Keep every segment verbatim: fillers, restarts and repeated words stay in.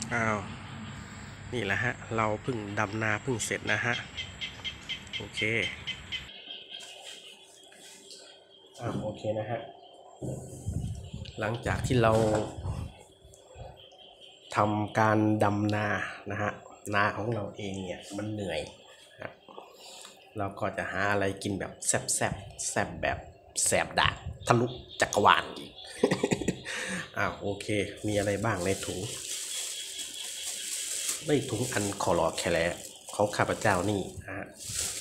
อ้าวนี่แหละฮะเราเพิ่งดำนาเพิ่งเสร็จนะฮะโอเคอ้าวโอเคนะฮะหลังจากที่เราทำการดำนานะฮะนาของเราเองเนี่ยมันเหนื่อยนะเราก็จะหาอะไรกินแบบแซ่บแซ่บแซ่บแบบแสบดากทะลุจักรวาลอีก อ้าวโอเคมีอะไรบ้างในถุงในถุงอันคอรอแคลเขาข้าพเจ้านี่นะฮะ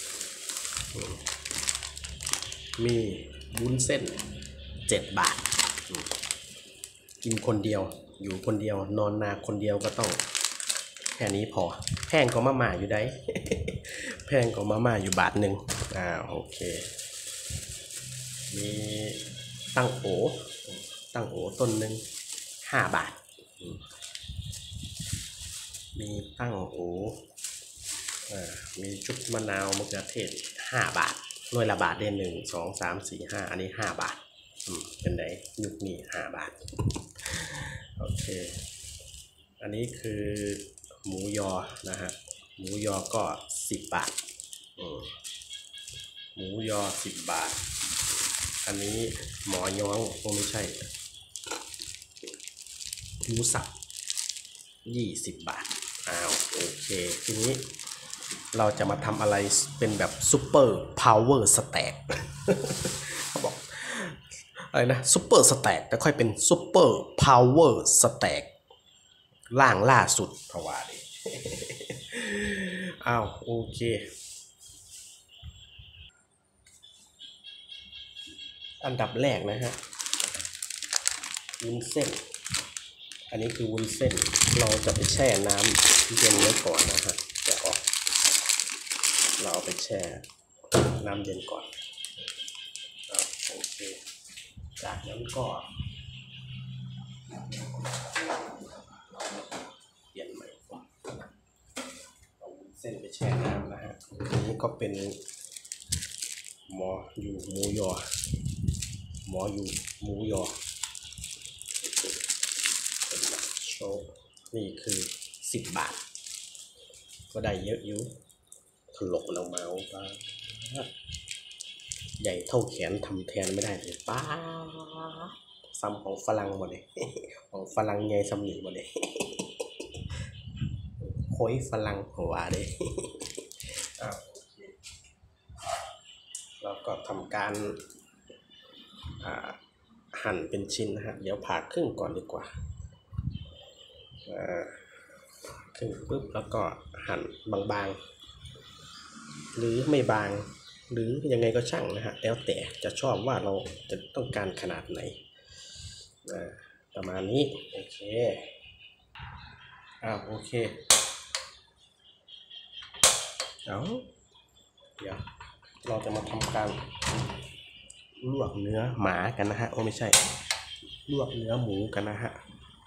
มีวุ้นเส้นเจ็ดบาทกินคนเดียวอยู่คนเดียวนอนนาคนเดียวก็ต้องแค่นี้พอแพงก็มาม่าอยู่ได้ แพงก็มาม่าอยู่บาทหนึ่งอ่าโอเคมีตั้งโอตั้งโอต้นหนึ่งห้าบาทมีตั้งโออ่ามีชุบมะนาวมะเขือเทศห้าบาทหน่วยละบาทเดือนหนึ่งสองสามสี่ห้าอันนี้ห้าบาทเป็นไหนยุคนี้ห้าบาทโอเคอันนี้คือหมูยอนะฮะหมูยอก็สิบบาทหมูยอสิบบาทอันนี้หมอยองโอ้ไม่ใช่หมูสับยี่สิบบาทอ้าวโอเคทีนี้เราจะมาทำอะไรเป็นแบบซูเปอร์พาวเวอร์สแต็กเขาบอกอะไรนะซูเปอร์สแต็กแต่ค่อยเป็นซูเปอร์พาวเวอร์สแต็กล่างล่าสุดเพราะว่าดิอ้าวโอเคอันดับแรกนะฮะวุ้นเส้นอันนี้คือวุ้นเส้นเราจะไปแช่น้ำเย็นไว้ก่อนนะฮะจะออกเราเอาไปแช่น้ำเย็นก่อนโอเคจากนั้นก็เปลี่ยนใหม่ก่อนเอาวุ้นเส้นไปแช่น้ำนะฮะอันนี้ก็เป็นหมออยู่หมูยอหมออยู่หมูยอโชว์นี่คือสิบบาทก็ได้เยอะอยู่ถลกลงมาป้าใหญ่เท่าแขนทำแทนไม่ได้เลยป้าซ้ำของฝรั่งหมดเลยของฝรั่งใหญ่ซ้ำหนีหมดเลยโค้ยฝรั่งหัวเลยเราก็ทำการหั่นเป็นชิ้นนะฮะเดี๋ยวผ่าครึ่งก่อนดีกว่าครึ่งปุ๊บแล้วก็หั่นบางๆหรือไม่บางหรือยังไงก็ช่างนะฮะแล้วแต่จะชอบว่าเราจะต้องการขนาดไหนประมาณนี้โอเคอ้าวโอเคเอาเดี๋ยวเราจะมาทำการลวกเนื้อหมากันนะฮะโอ้ไม่ใช่ลวกเนื้อหมูกันนะฮะ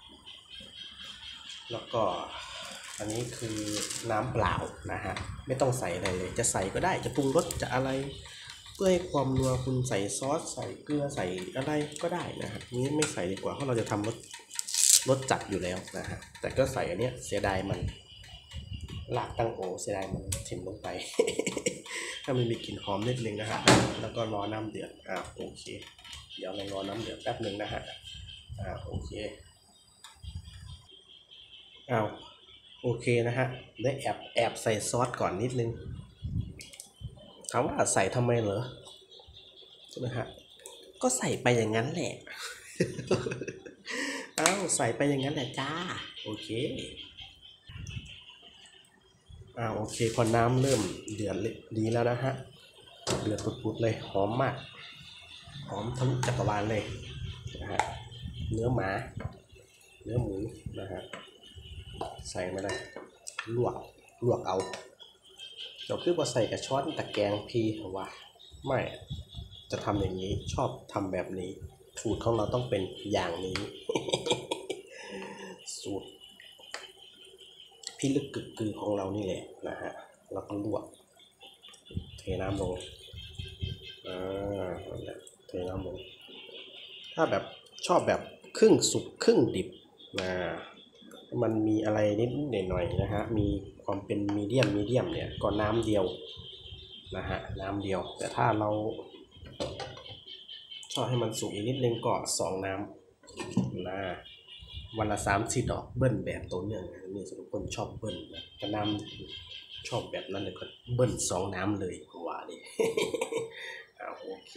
แล้วก็อันนี้คือน้ำเปล่านะฮะไม่ต้องใส่อะไรเลยจะใส่ก็ได้จะปรุงรสจะอะไรเพื่อให้ความนัวคุณใส่ซอสใส่เกลือใส่อะไรก็ได้นะฮะนี้ไม่ใส่ดีกว่าเพราะเราจะทำรสรสจัดอยู่แล้วนะฮะแต่ก็ใส่อันเนี้ยเสียดายมันลากตั้งโอเสียดายมันถิ่มลงไป ถ้ามันมีกลิ่นหอมนิดนึงนะฮะแล้วก็รอน้ำเดือดอ่าโอเคเดี๋ยวเรารอน้ำเดือดแป๊บนึงนะฮะอ่าโอเคอ้าวโอเคนะฮะได้แอบแอบใส่ซอสก่อนนิดนึงถามว่าใส่ทำไมเหรอใช่ไหมฮะก็ใส่ไปอย่างนั้นแหละอ้าวใส่ไปอย่างนั้นแหละจ้าโอเคอ่าโอเคพอน้ำเริ่มเดือดดีแล้วนะฮะเดือดปุดๆเลยหอมมากหอมทะลุจักรวาลเลยนะฮะเนื้อหมาเนื้อหมูนะฮะใส่มาเลยลวกลวกเอาเราคือว่าใส่กับช้อนตะแกรงพีว่าไม่จะทำอย่างนี้ชอบทำแบบนี้สูตรของเราต้องเป็นอย่างนี้ สูตรพี่ลึกกึกกือของเรานี่แหละนะฮะเราก็ลวกเทน้ำลงอ่าเทน้ำลงถ้าแบบชอบแบบครึ่งสุกครึ่งดิบนะมันมีอะไรนิดหน่อยๆนะฮะมีความเป็นมีเดียมมีเดียมเนี่ยก็น้ำเดียวนะฮะน้ำเดียวแต่ถ้าเราชอบให้มันสุกอีกนิดนึงก็สองน้ำนะวันละสามสี่ดอกเบิ้ลแบบตัวเนื่องนี่สำหรับคนชอบเบิ้ลนะแต่น้ำชอบแบบนั้นเลยก็เบิ้ลสองน้ำเลยว่าดิ อ่าโอเค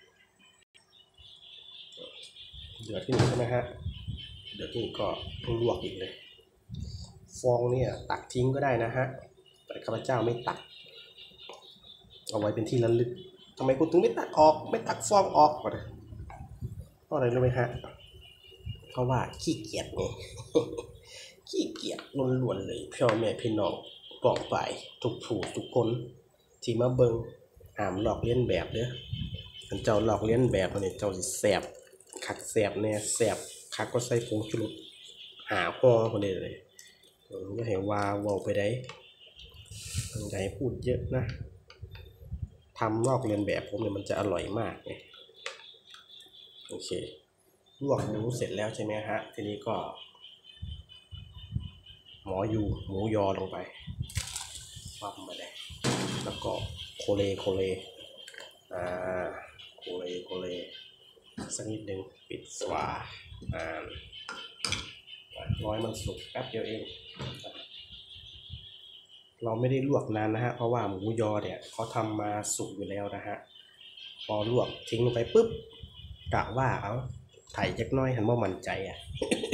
เดือดขึ้นใช่ไหมฮะเดือดขึ้นก็ลวกอีกเลยฟองเนี่ยตักทิ้งก็ได้นะฮะแต่ข้าพเจ้าไม่ตักเอาไว้เป็นที่ระลึกทำไมคุณถึงไม่ตักออกไม่ตักฟองออกก่อนเพราะอะไรรู้ไหมฮะเพราะว่าขี้เกียจไง ขี้เกียจล้วนๆเลยพ่อแม่พี่น้องปองไปทุกผู้ทุกคนที่มาเบิ่งห้ามหลอกเลียนแบบเด้ออันเจ้าหลอกเลียนแบบเนี่ยเจ้าสิแสบคักแสบแน่แสบคักก็ใส่ผงชูรสหาพ่อคนเดียวเลยก็เห็นว่าเว้าไปได้อย่าให้พูดเยอะนะทำลอกเลียนแบบผมเนี่ยมันจะอร่อยมากเลยโอเคลวกหมูเสร็จแล้วใช่ไหมฮะทีนี้ก็หมอยูหมูยอลงไปปั๊มไปเลยแล้วก็โคเลโคเลอ่าโคเลโคเลสักนิดหนึ่งปิดฝาอ่าร้อยมันสุกแป๊บเดียวเองเราไม่ได้ลวกนานนะฮะเพราะว่าหมูยอเนี่ยเขาทำมาสุกอยู่แล้วนะฮะพอลวกทิ้งลงไปปุ๊บกะว่าเอาไถ่จักน้อยหันว่ามั่นใจอ่ะ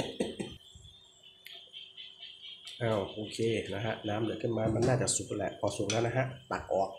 อ้าวโอเคนะฮะน้ำเดือดขึ้นมามันน่าจะสุกแหละพอสุกแล้วนะฮะตักออก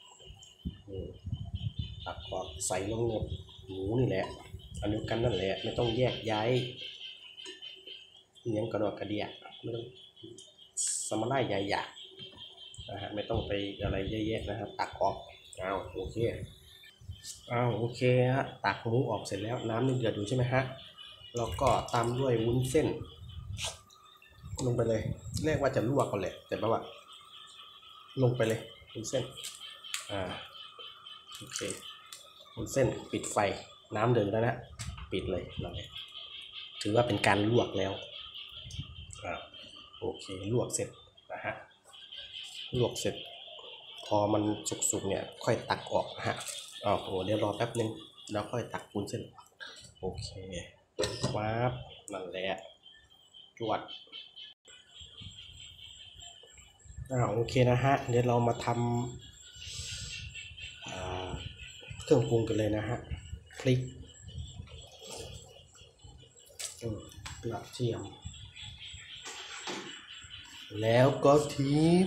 ตักออกใส่ลงหมดหมูนี่แหละอันเดียวกันนั่นแหละไม่ต้องแยกย้ายเลี้ยงกระดอกกระเดียไม่ต้องสมไล่ใหญ่ๆนะฮะไม่ต้องไปอะไรเยอะๆนะครับตักออกอ้าวโอเคอ้าวโอเคฮะตักหมูออกเสร็จแล้วน้ำนี่เดือดอยู่ใช่ไหมฮะแล้วก็ตามด้วยวุ้นเส้นลงไปเลยเรียกว่าจะลวกก่อนแหละแต่ว่าลงไปเลยวุ้นเส้นอ่าโอเควุ้นเส้นปิดไฟน้ำเดือดแล้วนะปิดเลยหน่อยถือว่าเป็นการลวกแล้วอ่าโอเคลวกเสร็จนะฮะลวกเสร็จพอมันสุกๆเนี่ยค่อยตักออกนะฮะอ๋อโหเดี๋ยวรอแป๊บนึงแล้วค่อยตักวุ้นเส้นโอเคว้าบนั่นแหละจวดอ่าโอเคนะฮะเดี๋ยวเรามาทำเครื่องปรุงกันเลยนะฮะพริกกระเทียมแล้วก็ทิม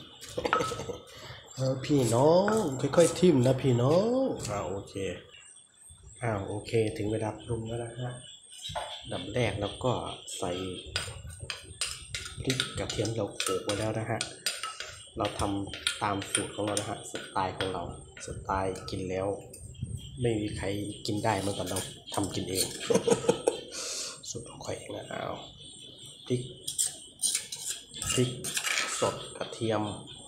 พี่น้องค่อยๆทิมนะพี่น้องอ่าโอเคอ่าโอเคถึงเวลาปรุงแล้วนะฮะดับแรกแล้วก็ใส่พริกกระเทียมเราโขลกไว้แล้วนะฮะเราทำตามสูตรของเรานะฮะสไตล์ของเราสไตล์กินแล้วไม่มีใครกินได้เหมือนกับเราทำกินเอง สูตรของใครนะเอาพริกพริกสดกระเทียม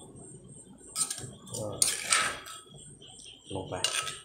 ลงไป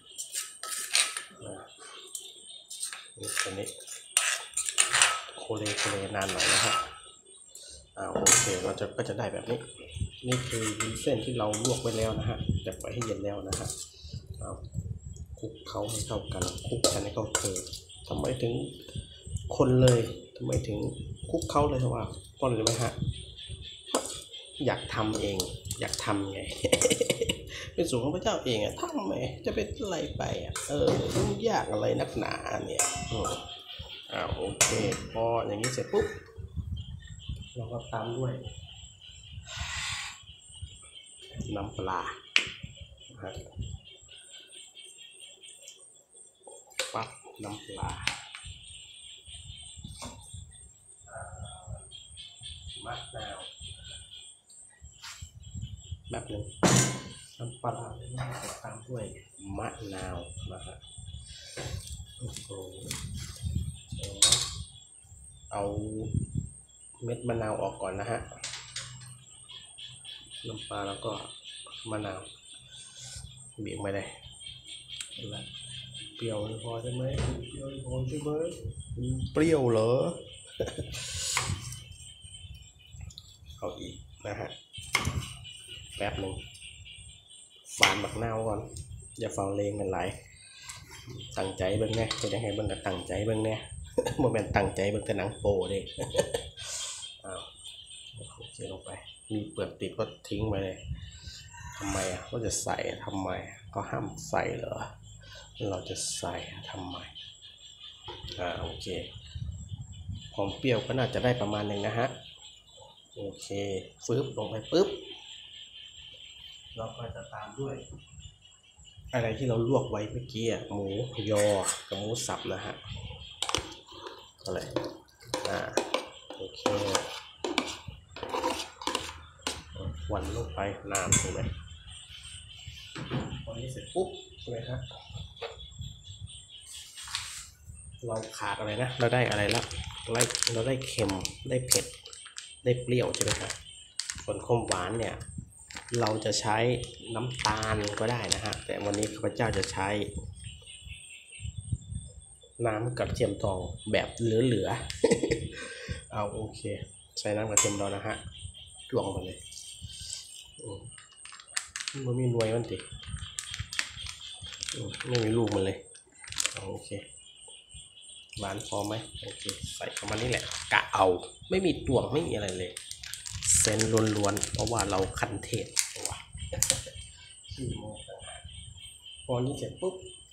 นี่ตัวนี้โคเลโคเลนานหน่อยนะฮะอ่าโอเคเราจะก็จะได้แบบนี้นี่คือวุ้นเส้นที่เราลวกไว้แล้วนะฮะแต่ปล่อยให้เย็นแล้วนะฮะเอาคลุกเขาให้เข้ากันคลุกกันให้เข้าเคยทำไมถึงคนเลยทำไมถึงคลุกเขาเลยว่าเพราะอะไรไหมฮะอยากทำเองอยากทำไง เป็นสูตรของพระเจ้าเองอะทำไมจะเป็นอะไรไปอะเออยุ่งยากอะไรนักหนาเนี่ยอ่าโอเคพออย่างนี้เสร็จปุ๊บเราก็ตามด้วยน้ำปลาปั๊บน้ำปลามะนาวแบบนึงน้ำปลาแล้วก็ตามด้วยมะนาวนะฮะโอ้โหเอาเม็ดมะนาวออกก่อนนะฮะน้ำปลาแล้วก็มะนาวบีบไปเลยเปรี้ยวพอใช่ไหมเปรี้ยวพอใช่ไหมเปรี้ยวเหรอนะฮะแป๊บหนึ่งฝานบักนาวก่อนอย่าเฝ้าเลงกันหลายตั้งใจเบิ่งแน่จะได้ให้เบิ่งกับตั้งใจเบิ่งแน่โมเมนต์ตั้งใจเบิ่งแต่หนังโป้เด้อ้าวเทลงไปมีเปลือกติดก็ทิ้งไปเลยทำไมอ่ะก็จะใส่ทำไมก็ห้ามใส่เหรอเราจะใส่ทำไมอ่าโอเคความเปรี้ยวก็น่าจะได้ประมาณหนึ่งนะฮะโอเคฟึบลงไปปุ๊บเราก็จะตามด้วยอะไรที่เราลวกไว้เมื่อกี้หมูยอกับหมูสับนะฮะอะไรอ่าโอเควันลงไปน้ำใช่ไหมพอนี้เสร็จปุ๊บใช่ไหมครับเราขาดอะไรนะเราได้อะไรแล้วเราเราได้เค็มได้เผ็ดได้เปรี้ยวใช่ไหมครับส่วนความหวานเนี่ยเราจะใช้น้ำตาลก็ได้นะฮะแต่วันนี้ข้าพเจ้าจะใช้น้ำกระเทียมทองแบบเหลือๆ เอาโอเคใช้น้ำกระเทียมดองนะฮะจ้วงไปเลยมันมีหน่วยมันติไม่มีลูกมันเลยเอาโอเคหวานพอไหมโอเคใส่ประมาณนี้แหละกะเอาไม่มีตวงไม่มีอะไรเลยเส้นล้วนๆเพราะว่าเราคันเทศตัวขี้โม้ต่างหากพอนี้เสร็จปุ๊บ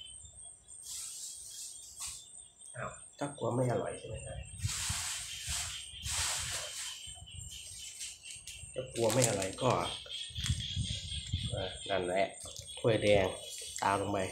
อ้าวถ้ากลัวไม่อร่อยใช่ไหมครับถ้ากลัวไม่อร่อยก็นั่นแหละถ้วยแดงตามลงไป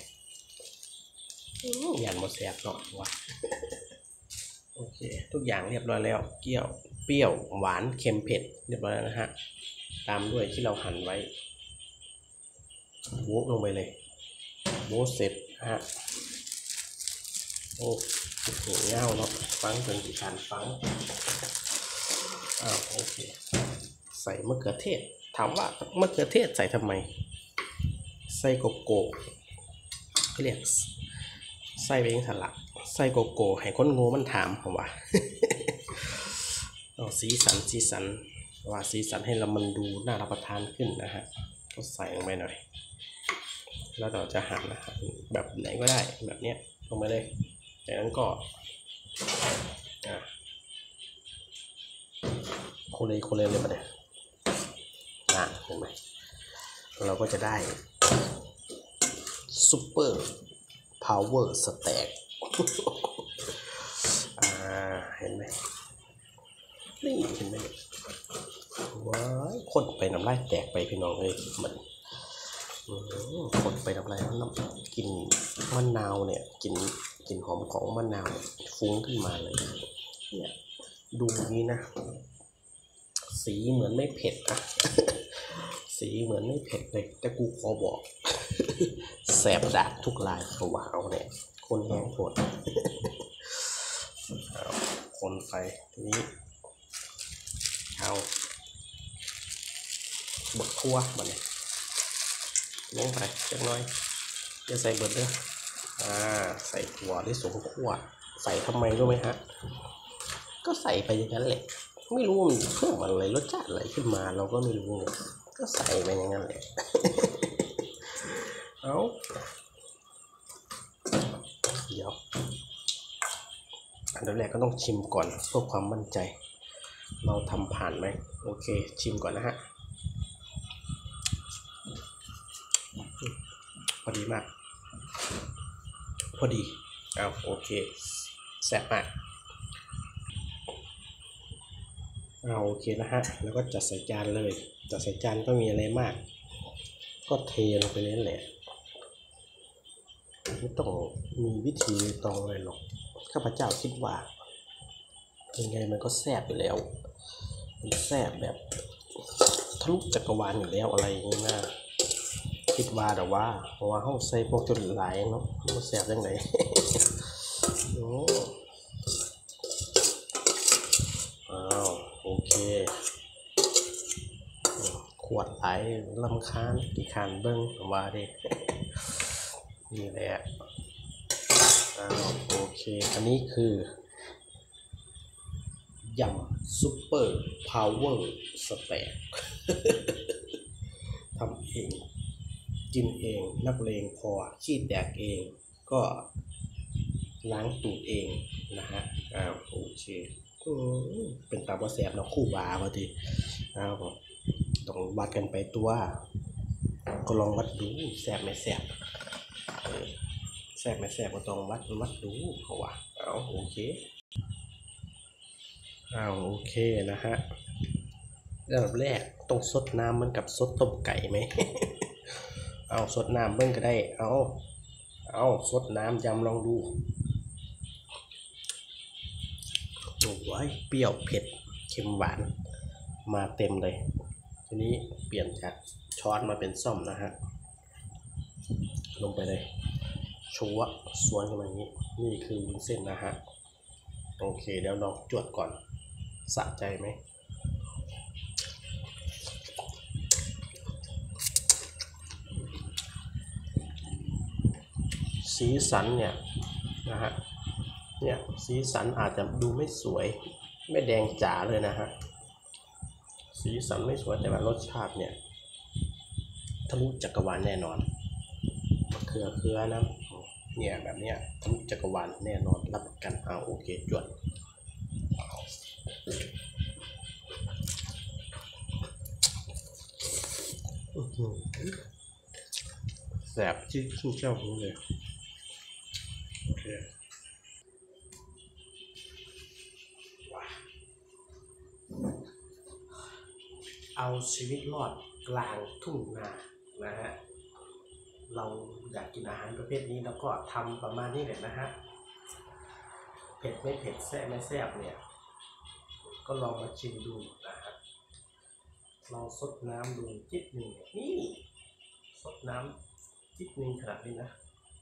ยันหมดแสบเนาะวะโอเคทุกอย่างเรียบร้อยแล้วเกี๊ยวเปรี้ยวหวานเค็มเผ็ดเรียบร้อยแล้วนะฮะตามด้วยที่เราหั่นไว้โบ๊ะลงไปเลยโบ๊ะเสร็จฮะโอ้โหเงาเนาะฟังจนกี่การฟังอ้าวโอเคใส่มะเขือเทศถามว่ามะเขือเทศใส่ทำไมใส่โกโก้เรียกใส่ไปยังสลัดใส่โกโก้ให้คนโง่มันถามผมว่าเอาสีสันสีสันว่าสีสันให้เรามันดูน่ารับประทานขึ้นนะฮะก็ใส่ลงไปหน่อยแล้วเราจะหั่นนะฮะแบบไหนก็ได้แบบเนี้ยลงไปเลยจากนั้นก็โคเลโคเลเลยมาเนี่ยนะเห็นไหมเราก็จะได้ซุปเปอร์พาวเวอร์สแต็กอ่าเห็นไหมนี่เห็นไหมว้ายคนไปน้ำลายแตกไปพี่น้องเลยมันคนไปน้ำลายน้ำกินมะนาวเนี่ยกินกินหอมของมะนาวฟุ้งขึ้นมาเลยเนี่ยดูนี้นะสีเหมือนไม่เผ็ดนะสีเหมือนไม่เผ็ดเลยแต่กูขอบอกแสบดาทุกลายเขาว่าเอาเนี่ยคนแห้งปวดคนไปทีนี้เอาบดทั่วมาเนี่ยลงไปเล็กน้อยจะใส่เบิดเด้ออ่าใส่ถั่วได้สมขั้วใส่ทำไมรู้ไหมฮะก็ใส่ไปอย่างนั้นแหละไม่รู้มันเพิ่มอะไรรสชาติอะไรขึ้นมาเราก็ไม่รู้เนี่ยก็ใส่ไปอย่างนั้นแหละเอาเดี๋ยวอันดับแรกก็ต้องชิมก่อนเพื่อความมั่นใจเราทำผ่านไหมโอเคชิมก่อนนะฮะพอดีมากพอดีเอาโอเคแซ่บมากเอาโอเคนะฮะแล้วก็จัดใส่จานเลยจัดใส่จานก็มีอะไรมากก็เทลงไปเลยแหละไม่ต้องมีวิธีตองอะไรหรอกข้าพเจ้าคิดว่ายังไงมันก็แซ่บอยู่แล้วมันแซ่บแบบทะลุจักรวาลอยู่แล้วอะไรอย่างนี้นะคิดว่าแต่ว่าเพราะว่าห้องใส่พวกจนหลายเนาะมันแซ่บยังไงโอ้อ้าวโอเคขวดไหลลำคาญกี่คานเบิ้งว่าดินี่แหละอ้าวโอเคอันนี้คือยำซุปเปอร์พาวเวอร์สแต็ก ทำเองกินเองนักเลงพอขี้แตกเองก็ล้างตูดเองนะฮะอ้าวโอเคเป็นตาบอแสบเนาะคู่บาพอดีอ้าวต้องวัดกันไปตัวก็ลองวัดดูแสบไม่แสบแสบไม่แสบก็ต้องวัดวัดดูเขาว่าเอาโอเคเอาโอเคนะฮะอันดับแรกต้องซดน้ำมันกับซดต้มไก่ไหม เอาซดน้ำเบิ้งก็ได้เอาเอาซดน้ำยำลองดูโอ้ยเปรี้ยวเผ็ดเค็มหวานมาเต็มเลยทีนี้เปลี่ยนจากช้อนมาเป็นซ่อมนะฮะลงไปเลยชัวสวนขึ้นมาอย่างนี้นี่คือวุ้นเส้นนะฮะโอเคเดี๋ยวลองจวดก่อนสะใจไหมสีสันเนี่ยนะฮะเนี่ยสีสันอาจจะดูไม่สวยไม่แดงจ๋าเลยนะฮะสีสันไม่สวยแต่ว่ารสชาติเนี่ยทะลุจักรวาลแน่นอนเครือเครือนะเนี่ยแบบเนี้ยทะลุจักรวาลแน่นอนรับประกันเอาโอเคจวดแสบที่ขึ้นเจ้าหูเลยโอเคเอาชีวิตรอดกลางทุ่งนานะฮะเราอยากกินอาหารประเภทนี้แล้วก็ทำประมาณนี้แหละนะฮะเผ็ดไม่เผ็ดแซ่บไม่แซ่บเนี่ยก็ลองมาชิมดูนะฮะลองซดน้ำดูจิบหนึ่งนี่ซดน้ำจิบหนึ่งขนาดนี้นะ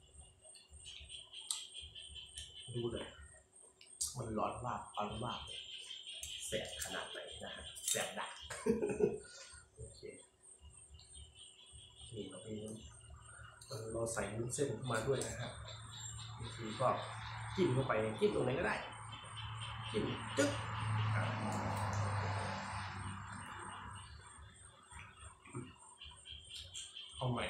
ดูเลยมันร้อนว่าร้อนว่าแสบขนาดไหนนะฮะแสบดักโอเคนี่เรามีเราใส่วุ้นเส้นเข้ามาด้วยนะฮะบางทีก็จิ้มเข้าไปจิ้มตรงไหนก็ได้จิ้มจึ๊กเอาใหม่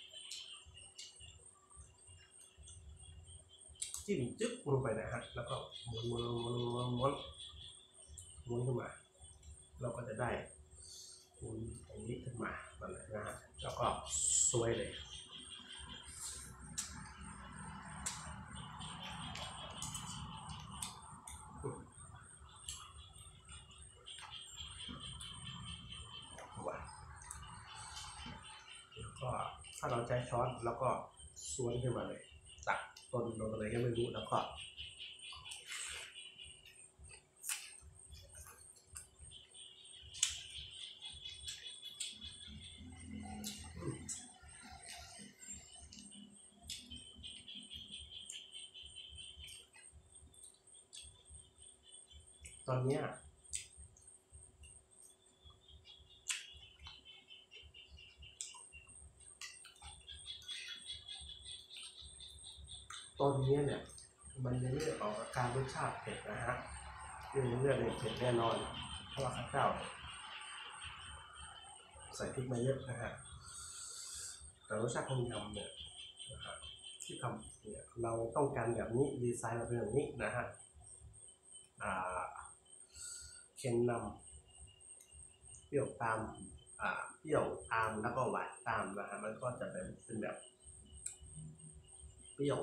จิ้มจึ๊กลงไปนะฮะแล้วก็ม้วนม้วนม้วนม้วนม้วนม้วนขึ้นมาเราก็จะได้วุ้นตรงนี้ขึ้นมาแบบนี้นะฮะแล้วก็ซวยเลยก็ถ้าเราใช้ช้อนแล้วก็ซวยขึ้นมาเลยตักต้นโดนอะไรก็ไม่รู้แล้วก็ตอนนี้ตอนนี้เนี่ยมันยังไม่ออกอาการรสชาติเผ็ดนะฮะเรื่องเลือดเนี่ยเผ็ดแน่นอนเพราะว่าข้าวเจ้าใส่พริกมาเยอะนะฮะแต่รสชาติของยำเนี่ยนะฮะที่ทำเนี่ยเราต้องการแบบนี้ดีไซน์มาเป็นแบบนี้นะฮะอ่าเค็มนำเปรี้ยวตามอ่าเปรี้ยวตามแล้วก็หวานตามนะฮะมันก็จะเป็นเป็นแบบเปรี้ยว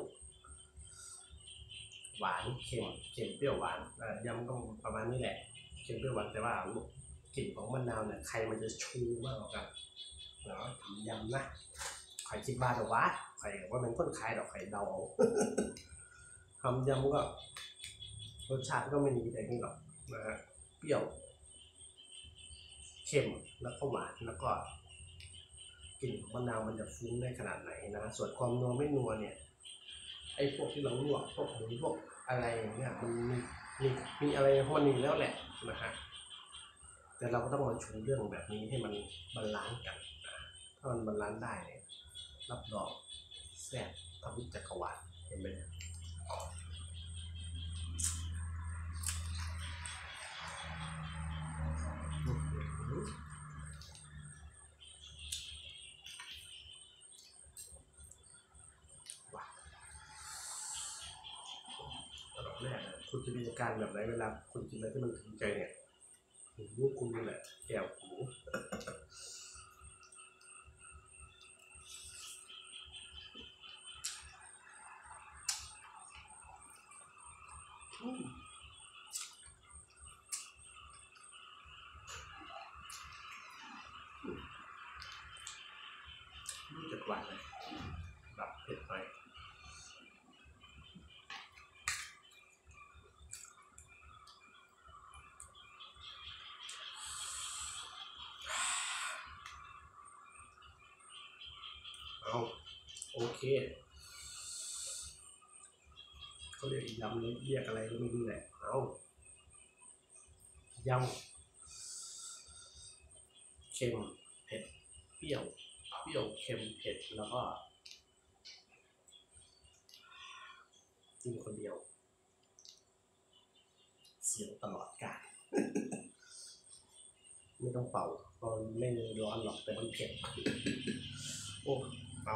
หวานเค็มเค็มเปรี้ยวหวานยำก็ประมาณนี้แหละเค็มเปรี้ยวหวานแต่ว่ากลิ่นของมะนาวเนี่ยใครมันจะชูมากกว่ากันเนาะทำยำนะใครคิดบ้าหรอวะใครว่าเป็นคนขายดอกไข่เดาทำยำก็รสชาติก็ไม่ดีแต่นี่หรอกนะฮะเปรี้ยวเค็มแล้วก็หวานแล้วก็กลิ่นมะนาวมันจะฟุ้งได้ขนาดไหนนะส่วนความนัวไม่นัวเนี่ยไอ้พวกที่เราลวกพวกหมูพวกอะไรอย่างเงี้ยมันมีมีมีอะไรของมันอยู่แล้วแหละนะฮะแต่เราก็ต้องมาชูเรื่องแบบนี้ให้มันบาลานซ์กันถ้ามันบาลานซ์ได้เนี่ยรับรองแซ่บทะลุจักรวาลเห็นไหมคุณจะมีอาการแบบไหนเวลาคุณกินอะไรที่มันถึงใจเนี่ยหูคุณนี่แหละแก้วหูรู้จักหวานเลยแบบเผ็ดไปเอาโอเคเขาเรียกยำเรียกอะไรก็ไม่รู้แหละเอายำเค็มเผ็ดเปรี้ยวเปรี้ยวเค็มเผ็ดแล้วก็กินคนเดียวเสียวตลอดกาลไม่ต้องเป่าตอนไม่ร้อนหรอกแต่มันเผ็ดโอ้เอา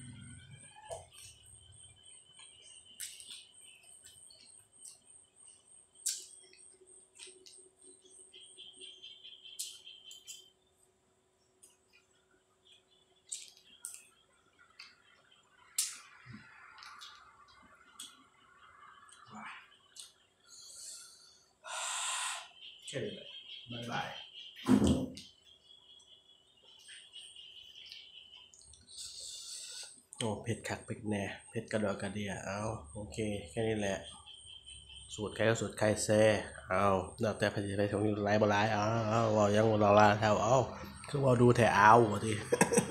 แค่นี้แหละบ๊ายบายโอ้เผ็ดคักเผ็ดแน่เผ็ดกระดอกกระเดียเอาโอเคแค่นี้แหละสูตรใครก็สูตรใครแซ่เอาแล้วแต่ใครจะไปทำอะไรบ่ไรเอาเอาว่ายังเราลาแถวเอาคือว่าดูแถวเอาที